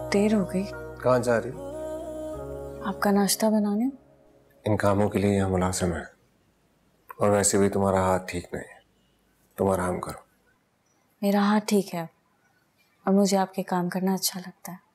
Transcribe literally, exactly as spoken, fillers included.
देर हो गई। कहाँ जा रही? आपका नाश्ता बनाने। इन कामों के लिए यहाँ मुलाजिम है, और वैसे भी तुम्हारा हाथ ठीक नहीं है, तुम आराम करो। मेरा हाथ ठीक है और मुझे आपके काम करना अच्छा लगता है।